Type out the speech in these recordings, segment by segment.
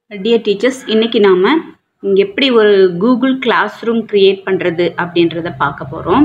Dear teachers, இன்னைக்கு நாம எப்படி ஒரு கூகுள் கிளாஸ் ரூம் கிரியேட் பண்ணுறது அப்படின்றத பார்க்க போகிறோம்.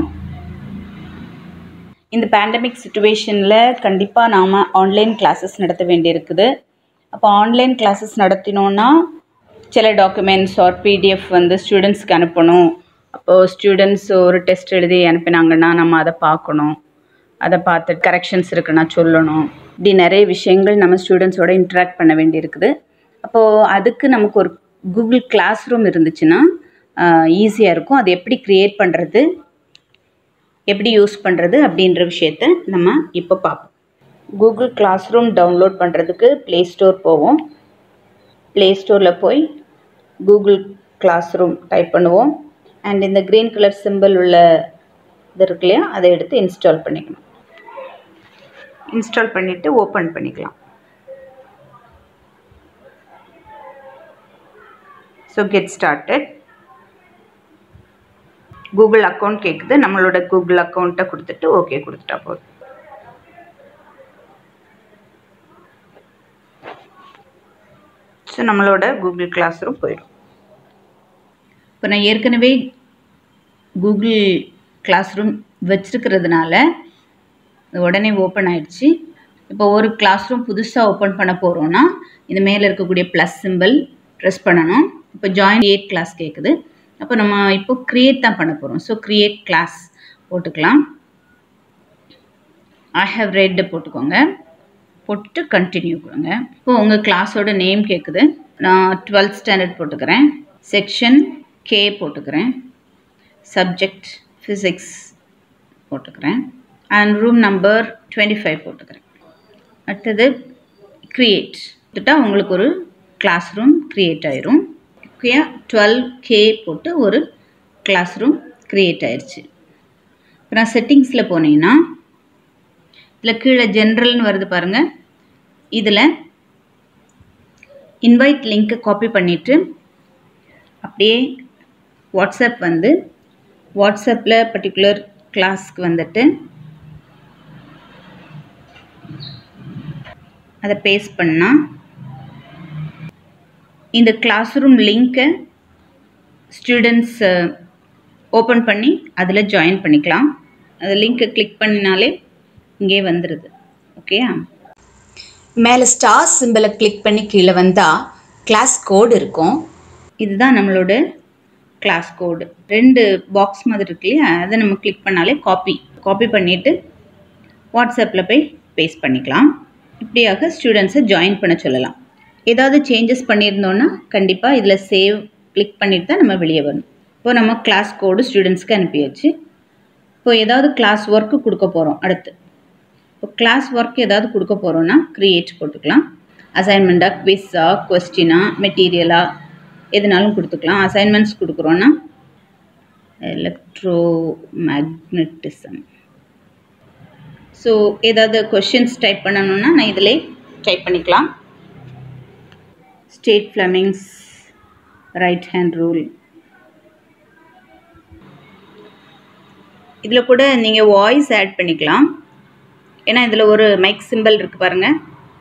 இந்த பேண்டமிக் சுச்சுவேஷனில் கண்டிப்பாக நாம் ஆன்லைன் கிளாஸஸ் நடத்த வேண்டியிருக்குது. அப்போ ஆன்லைன் கிளாஸஸ் நடத்தினோன்னா சில டாக்குமெண்ட்ஸ் ஆர் பிடிஎஃப் ஸ்டூடெண்ட்ஸ்க்கு அனுப்பணும். அப்போது ஸ்டூடெண்ட்ஸ் ஒரு டெஸ்ட் எழுதி அனுப்பினாங்கன்னா நம்ம அதை பார்க்கணும். அதை பார்த்து கரெக்ஷன்ஸ் இருக்குன்னா சொல்லணும். இப்படி நிறைய விஷயங்கள் நம்ம ஸ்டூடெண்ட்ஸோட இன்ட்ராக்ட் பண்ண வேண்டியிருக்குது. அப்போது அதுக்கு நமக்கு ஒரு கூகுள் கிளாஸ் ரூம் இருந்துச்சுன்னா ஈஸியாக இருக்கும். அது எப்படி க்ரியேட் பண்ணுறது, எப்படி யூஸ் பண்ணுறது அப்படின்ற விஷயத்த நம்ம இப்போ பார்ப்போம். கூகுள் கிளாஸ் ரூம் டவுன்லோட் பண்ணுறதுக்கு ப்ளே ஸ்டோர் போவோம். ப்ளே ஸ்டோரில் போய் கூகுள் கிளாஸ் ரூம் டைப் பண்ணுவோம். அண்ட் இந்த க்ரீன் கலர் சிம்பிள் உள்ள இது இருக்கு இல்லையா, அதை எடுத்து இன்ஸ்டால் பண்ணிக்கணும். இன்ஸ்டால் பண்ணிவிட்டு ஓப்பன் பண்ணிக்கலாம். So get started. Google account கேட்குது. நம்மளோட கூகுள் அக்கௌண்ட்டை கொடுத்துட்டு ஓகே கொடுத்துட்டா போதும். ஸோ நம்மளோட கூகுள் கிளாஸ் ரூம் போயிடும். இப்போ நான் ஏற்கனவே கூகுள் கிளாஸ் ரூம் வச்சுருக்கிறதுனால உடனே ஓப்பன் ஆயிடுச்சு. இப்போ ஒரு கிளாஸ் ரூம் புதுசாக ஓப்பன் பண்ண போகிறோன்னா இந்த மேலே இருக்கக்கூடிய ப்ளஸ் சிம்பிள் ப்ரெஸ் பண்ணணும். இப்போ ஜாயின் கிரியேட் கிளாஸ் கேட்குது. அப்போ நம்ம இப்போ க்ரியேட் தான் பண்ண போகிறோம். ஸோ க்ரியேட் கிளாஸ் போட்டுக்கலாம். ஐ ஹவ் ரெட் போட்டுக்கோங்க. போட்டு கண்டினியூ கொடுங்க. இப்போது உங்கள் கிளாஸோட நேம் கேட்குது. நான் 12th ஸ்டாண்டர்ட் போட்டுக்கிறேன். செக்ஷன் கே போட்டுக்கிறேன். சப்ஜெக்ட் ஃபிசிக்ஸ் போட்டுக்கிறேன். அண்ட் ரூம் நம்பர் 25 போட்டுக்கிறேன். அடுத்தது க்ரியேட் போட்டுட்டா உங்களுக்கு ஒரு கிளாஸ் ரூம் க்ரியேட் ஆயிரும். ஓகே, 12K போட்டு ஒரு கிளாஸ் ரூம் க்ரியேட் ஆயிடுச்சு. இப்போ நான் செட்டிங்ஸில் போனீங்கன்னா இதில் கீழே ஜென்ரல்னு வருது பாருங்கள். இதில் இன்வைட் லிங்க்கை காப்பி பண்ணிவிட்டு அப்படியே வாட்ஸ்அப் வாட்ஸ்அப்பில் பர்டிகுலர் கிளாஸ்க்கு வந்துட்டு அதை பேஸ்ட் பண்ணால் இந்த கிளாஸ் ரூம் லிங்க்கை ஸ்டூடெண்ட்ஸ் ஓப்பன் பண்ணி அதில் ஜாயின் பண்ணிக்கலாம். அந்த லிங்க்கை கிளிக் பண்ணினாலே இங்கே வந்துடுது. ஓகேயா, மேலே ஸ்டார் சிம்பிளை கிளிக் பண்ணி கீழே வந்தால் கிளாஸ் கோடு இருக்கும். இதுதான் நம்மளோட கிளாஸ் கோடு. 2 பாக்ஸ் மாதிரி இருக்கு இல்லையா, அதை நம்ம கிளிக் பண்ணாலே காப்பி பண்ணிவிட்டு வாட்ஸ்அப்பில் போய் பேஸ்ட் பண்ணிக்கலாம். இப்படியாக ஸ்டூடெண்ட்ஸை ஜாயின் பண்ண சொல்லலாம். ஏதாவது சேஞ்சஸ் பண்ணியிருந்தோன்னா கண்டிப்பாக இதில் சேவ் கிளிக் பண்ணிட்டு தான் நம்ம வெளியே வரணும். இப்போது நம்ம கிளாஸ் கோடு ஸ்டூடெண்ட்ஸ்க்கு அனுப்பியாச்சு. இப்போது ஏதாவது கிளாஸ் ஒர்க்கு கொடுக்க போகிறோம். அடுத்து இப்போ கிளாஸ் ஒர்க் ஏதாவது கொடுக்க போகிறோன்னா க்ரியேட் போட்டுக்கலாம். அசைன்மெண்ட்டாக, குவிஸா, கொஸ்டினா, மெட்டீரியலா எதுனாலும் கொடுத்துக்கலாம். அசைன்மெண்ட்ஸ் கொடுக்குறோன்னா எலக்ட்ரோ மேக்னட்டிசம். ஸோ ஏதாவது கொஷின்ஸ் டைப் பண்ணணுன்னா நான் இதிலே டைப் பண்ணிக்கலாம். State Fleming's right hand rule. இதில் கூட நீங்கள் வாய்ஸ் ஆட் பண்ணிக்கலாம். ஏன்னா இதில் ஒரு மைக் சிம்பிள் இருக்குது பாருங்கள்.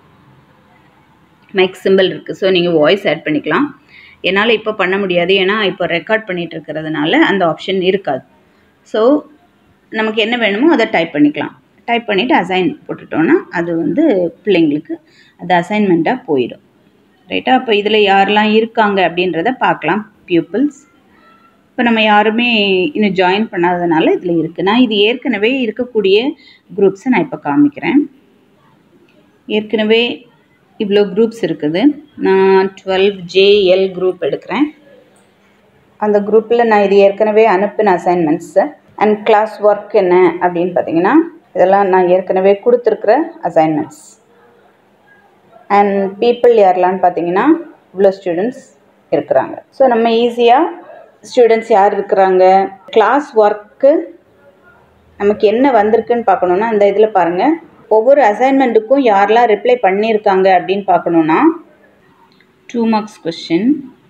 மைக் சிம்பிள் இருக்குது. ஸோ நீங்கள் வாய்ஸ் ஆட் பண்ணிக்கலாம். என்னால் இப்போ பண்ண முடியாது, ஏன்னா இப்போ ரெக்கார்ட் பண்ணிகிட்டு இருக்கிறதுனால அந்த ஆப்ஷன் இருக்காது. ஸோ நமக்கு என்ன வேணுமோ அதை டைப் பண்ணிக்கலாம். டைப் பண்ணிவிட்டு அசைன் போட்டுட்டோன்னா அது பிள்ளைங்களுக்கு அது அசைன்மெண்ட்டாக போயிடும். ரைட்டா, அப்போ இதில் யாரெல்லாம் இருக்காங்க அப்படின்றத பார்க்கலாம். பியூப்பிள்ஸ் இப்போ நம்ம யாருமே இன்னும் ஜாயின் பண்ணாததுனால இதில் இருக்குது. நான் இது ஏற்கனவே இருக்கக்கூடிய குரூப்ஸை நான் இப்போ காமிக்கிறேன். ஏற்கனவே இவ்வளோ குரூப்ஸ் இருக்குது. நான் 12JL குரூப் எடுக்கிறேன். அந்த குரூப்பில் நான் இது ஏற்கனவே அனுப்பின அசைன்மெண்ட்ஸு அண்ட் கிளாஸ் ஒர்க் என்ன அப்படின்னு பார்த்தீங்கன்னா இதெல்லாம் நான் ஏற்கனவே கொடுத்துருக்குற அசைன்மெண்ட்ஸ். அண்ட் பீப்புள் யாரெலான்னு பார்த்தீங்கன்னா இவ்வளோ ஸ்டூடெண்ட்ஸ் இருக்கிறாங்க. ஸோ நம்ம ஈஸியாக ஸ்டூடெண்ட்ஸ் யார் இருக்கிறாங்க, கிளாஸ் ஒர்க்கு நமக்கு என்ன வந்திருக்குன்னு பார்க்கணுன்னா இந்த இதில் பாருங்கள். ஒவ்வொரு அசைன்மெண்ட்டுக்கும் யாரெல்லாம் ரிப்ளை பண்ணியிருக்காங்க அப்படின்னு பார்க்கணுன்னா 2 மார்க்ஸ் கொஸ்டின்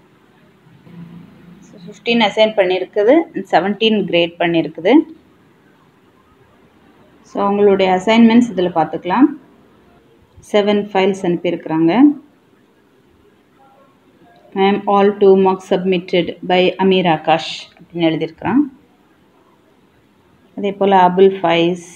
15 அசைன் பண்ணியிருக்குது, 17 கிரேட் பண்ணியிருக்குது. ஸோ அவங்களுடைய அசைன்மெண்ட்ஸ் இதில் பார்த்துக்கலாம். 7 ஃபைல்ஸ் அனுப்பியிருக்கிறாங்க. Ma'am, all 2 marks submitted by Amir Akash அப்படின்னு எழுதியிருக்கிறான். அதே போல் அபுல் ஃபைஸ்,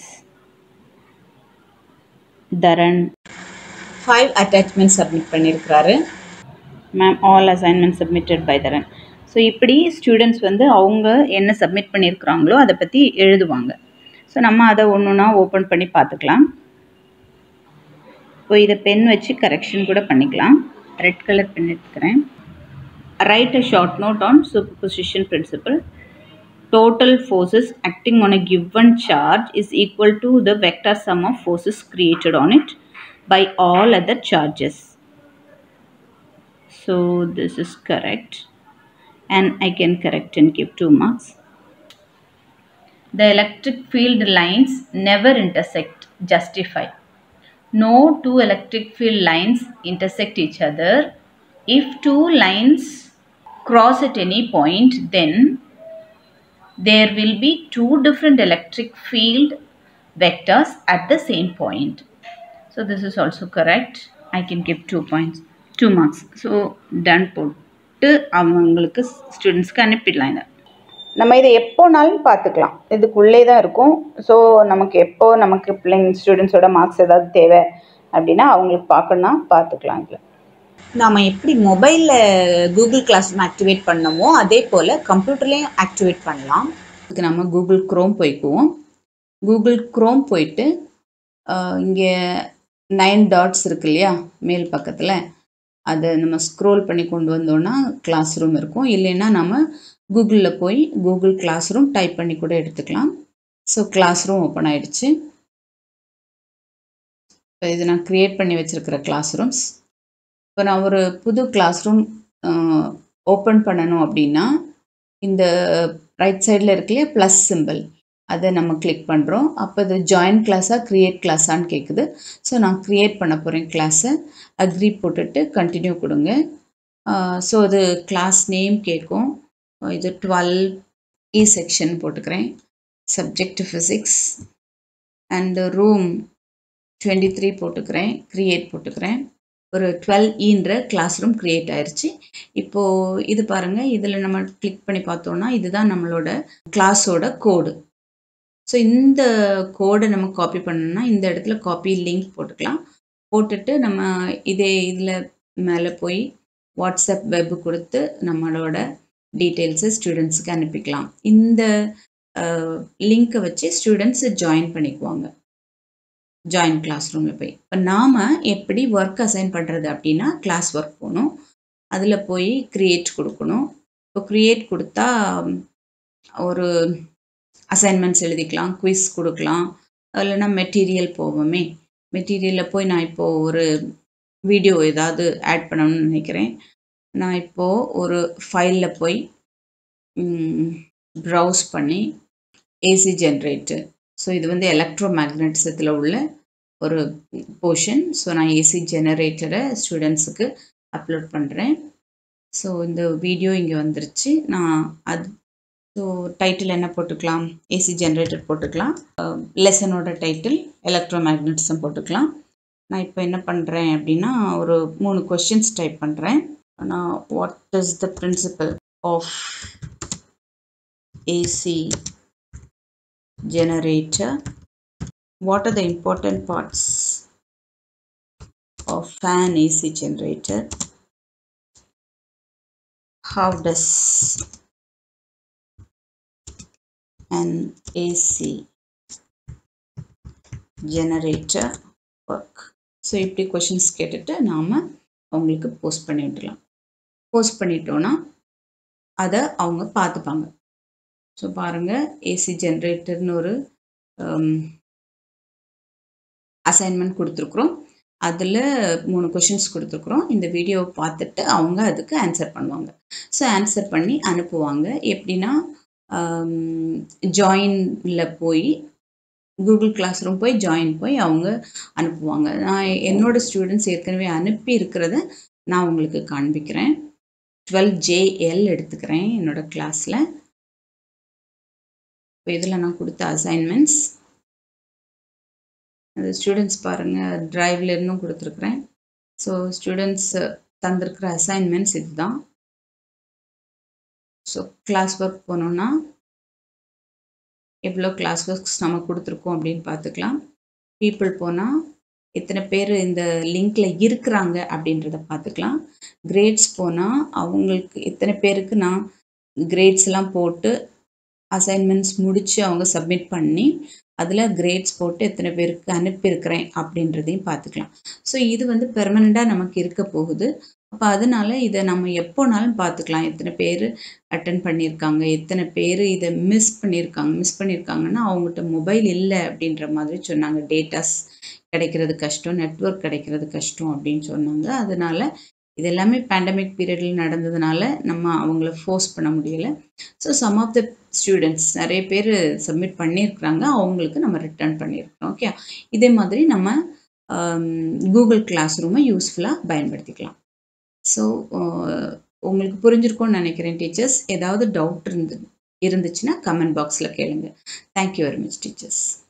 தரன் 5 attachments சப்மிட் பண்ணியிருக்கிறாரு. Ma'am, all assignment submitted by Dharan. So இப்படி ஸ்டூடெண்ட்ஸ் வந்து அவங்க என்ன சப்மிட் பண்ணியிருக்கிறாங்களோ அதை பற்றி எழுதுவாங்க. ஸோ நம்ம அதை ஒன்று ஒன்றா ஓப்பன் பண்ணி பார்த்துக்கலாம். இப்போ இதை பென் வச்சு கரெக்ஷன் கூட பண்ணிக்கலாம். ரெட் கலர் பென் எடுத்துக்கிறேன். Write a short note on superposition principle. Total forces acting on a given charge is equal to the vector sum of forces created on it by all other charges. So this is correct, and I can correct and give 2 marks. The electric field lines never intersect. Justify. No 2 electric field lines intersect each other. If 2 lines cross at any point, then there will be 2 different electric field vectors at the same point. So this is also correct. I can give 2 points, 2 marks. So done போட்டு அவங்களுக்கு ஸ்டூடெண்ட்ஸ்க்கு அனுப்பிடலாம். இதை நம்ம இதை எப்போனாலும் பார்த்துக்கலாம், இதுக்குள்ளே தான் இருக்கும். ஸோ நமக்கு பிள்ளைங்க ஸ்டூடெண்ட்ஸோட மார்க்ஸ் ஏதாவது தேவை அப்படின்னா அவங்களுக்கு பார்க்கணுன்னா பார்த்துக்கலாம். இதில் நாம் எப்படி மொபைலில் கூகுள் கிளாஸ் ரூம் ஆக்டிவேட் பண்ணமோ அதே போல் கம்ப்யூட்டர்லேயும் ஆக்டிவேட் பண்ணலாம். அதுக்கு நம்ம கூகுள் க்ரோம் போய்க்குவோம். கூகுள் க்ரோம் போயிட்டு இங்கே 9 டாட்ஸ் இருக்கு இல்லையா மேல் பக்கத்தில், அதை நம்ம ஸ்க்ரோல் பண்ணி கொண்டு வந்தோன்னா கிளாஸ் ரூம் இருக்கும். இல்லைன்னா நம்ம கூகுளில் போய் கூகுள் கிளாஸ் ரூம் டைப் பண்ணி கூட எடுத்துக்கலாம். ஸோ கிளாஸ் ரூம் ஓப்பன் ஆகிடுச்சு. இப்போ இது நான் க்ரியேட் பண்ணி வச்சுருக்கிற கிளாஸ் ரூம்ஸ். இப்போ நான் ஒரு புது கிளாஸ் ரூம் ஓப்பன் பண்ணணும் அப்படின்னா இந்த ரைட் சைடில் இருக்குல்லையே ப்ளஸ் சிம்பிள், அதை நம்ம கிளிக் பண்ணுறோம். அப்போ இது ஜாயின் கிளாஸாக க்ரியேட் கிளாஸான்னு கேட்குது. ஸோ நான் க்ரியேட் பண்ண போகிறேன் கிளாஸை. அக்ரி போட்டுட்டு கண்டினியூ கொடுங்க. ஸோ அது கிளாஸ் நேம் கேட்கும். இது 12E செக்ஷன் போட்டுக்கிறேன். சப்ஜெக்ட் ஃபிசிக்ஸ் அண்டு ரூம் 23 போட்டுக்கிறேன். க்ரியேட் போட்டுக்கிறேன். ஒரு 12Eன்ற கிளாஸ் ரூம் க்ரியேட் ஆயிடுச்சு. இப்போது இது பாருங்கள், இதில் நம்ம கிளிக் பண்ணி பார்த்தோன்னா இதுதான் நம்மளோட கிளாஸோட கோடு. ஸோ இந்த கோடை நம்ம காப்பி பண்ணணும்னா இந்த இடத்துல காப்பி லிங்க் போட்டுக்கலாம். போட்டுட்டு நம்ம இதில் மேலே போய் வாட்ஸ்அப் வெப் கொடுத்து நம்மளோட டீட்டெயில்ஸை ஸ்டூடெண்ட்ஸுக்கு அனுப்பிக்கலாம். இந்த லிங்க்கை வச்சு ஸ்டூடெண்ட்ஸு ஜாயின் பண்ணிக்குவாங்க ஜாயின் கிளாஸ் ரூமில் போய். இப்போ நாம் எப்படி ஒர்க் அசைன் பண்ணுறது அப்படின்னா கிளாஸ் ஒர்க் போகணும். அதில் போய் க்ரியேட் கொடுக்கணும். இப்போ க்ரியேட் கொடுத்தா ஒரு அசைன்மெண்ட்ஸ் எழுதிக்கலாம், குவிஸ் கொடுக்கலாம். இல்லைன்னா மெட்டீரியல் போவோமே, மெட்டீரியலில் போய் நான் இப்போது ஒரு வீடியோ ஏதாவது ஆட் பண்ணணும்னு நினைக்கிறேன். நான் இப்போது ஒரு ஃபைலில் போய் ப்ரௌஸ் பண்ணி ஏசி ஜென்ரேட்டர், ஸோ இது வந்து எலக்ட்ரோ மேக்னட்டிசத்தில் உள்ள ஒரு போர்ஷன். ஸோ நான் ஏசி ஜெனரேட்டரை ஸ்டூடெண்ட்ஸுக்கு அப்லோட் பண்ணுறேன். ஸோ இந்த வீடியோ இங்கே வந்துருச்சு. நான் ஸோ டைட்டில் என்ன போட்டுக்கலாம், ஏசி ஜென்ரேட்டர் போட்டுக்கலாம். லெசனோட டைட்டில் எலக்ட்ரோ மேக்னட்டிசம் போட்டுக்கலாம். நான் இப்போ என்ன பண்ணுறேன் அப்படின்னா ஒரு 3 கொஸ்டின்ஸ் டைப் பண்ணுறேன். நான் what is the principle of AC generator, what are the important parts of fan AC generator, how does an AC generator work. So இப்படி கொஷின்ஸ் கேட்டுட்டு நாம் அவங்களுக்கு போஸ்ட் பண்ணி விட்டுலாம். போஸ்ட் பண்ணிட்டோன்னா அதை அவங்க பார்த்துப்பாங்க. ஸோ பாருங்கள், ஏசி ஜென்ரேட்டர்னு ஒரு அசைன்மெண்ட் கொடுத்துருக்குறோம். அதில் 3 கொஷின்ஸ் கொடுத்துருக்குறோம். இந்த வீடியோவை பார்த்துட்டு அவங்க அதுக்கு ஆன்சர் பண்ணுவாங்க. ஸோ ஆன்சர் பண்ணி அனுப்புவாங்க. எப்படின்னா ஜாயினில் போய் கூகுள் கிளாஸ் ரூம் போய் ஜாயின் போய் அவங்க அனுப்புவாங்க. நான் என்னோடய ஸ்டூடெண்ட்ஸ் ஏற்கனவே அனுப்பி இருக்கிறத நான் உங்களுக்கு காண்பிக்கிறேன். 12JL எடுத்துக்கிறேன் என்னோடய கிளாஸில். இப்போ இதில் நான் கொடுத்த அசைன்மெண்ட்ஸ் அது ஸ்டூடெண்ட்ஸ் பாருங்கள், ட்ரைவில் இருந்தும் கொடுத்துருக்குறேன். ஸோ ஸ்டூடெண்ட்ஸ் தந்திருக்கிற அசைன்மெண்ட்ஸ் இதுதான். ஸோ கிளாஸ் ஒர்க் போனோம்னா எவ்வளோ கிளாஸ் ஒர்க்ஸ் நம்ம கொடுத்துருக்கோம் அப்படின்னு பார்த்துக்கலாம். பீப்புள் போனால் எத்தனை பேர் இந்த லிங்க்கில் இருக்கிறாங்க அப்படின்றத பார்த்துக்கலாம். கிரேட்ஸ் போனால் அவங்களுக்கு எத்தனை பேருக்கு நான் கிரேட்ஸ்லாம் போட்டு அசைன்மெண்ட்ஸ் முடித்து அவங்க சப்மிட் பண்ணி அதில் கிரேட்ஸ் போட்டு எத்தனை பேருக்கு அனுப்பியிருக்கிறேன் அப்படின்றதையும் பார்த்துக்கலாம். ஸோ இது வந்து பெர்மனெண்ட்டாக நமக்கு இருக்க போகுது. அப்போ அதனால இதை நம்ம எப்போனாலும் பார்த்துக்கலாம். எத்தனை பேர் அட்டன் பண்ணியிருக்காங்க, எத்தனை பேர் இதை மிஸ் பண்ணியிருக்காங்கன்னா அவங்ககிட்ட மொபைல் இல்லை அப்படின்ற மாதிரி சொன்னாங்க. டேட்டாஸ் கிடைக்கிறது கஷ்டம், நெட்வொர்க் கிடைக்கிறது கஷ்டம் அப்படின்னு சொன்னாங்க. அதனால இது எல்லாமே பேண்டமிக் பீரியடில் நடந்ததுனால நம்ம அவங்கள ஃபோர்ஸ் பண்ண முடியலை. So some of the students நிறைய பேர் சப்மிட் பண்ணியிருக்கிறாங்க, அவங்களுக்கு நம்ம ரிட்டர்ன் பண்ணியிருக்கிறோம். ஓகே, இதே மாதிரி நம்ம கூகுள் கிளாஸ் ரூமை யூஸ்ஃபுல்லாக பயன்படுத்திக்கலாம். ஸோ உங்களுக்கு புரிஞ்சிருக்கும்னு நினைக்கிறேன் டீச்சர்ஸ். ஏதாவது டவுட் இருந்துச்சுன்னா கமெண்ட் பாக்ஸில் கேளுங்க. Thank you very much teachers.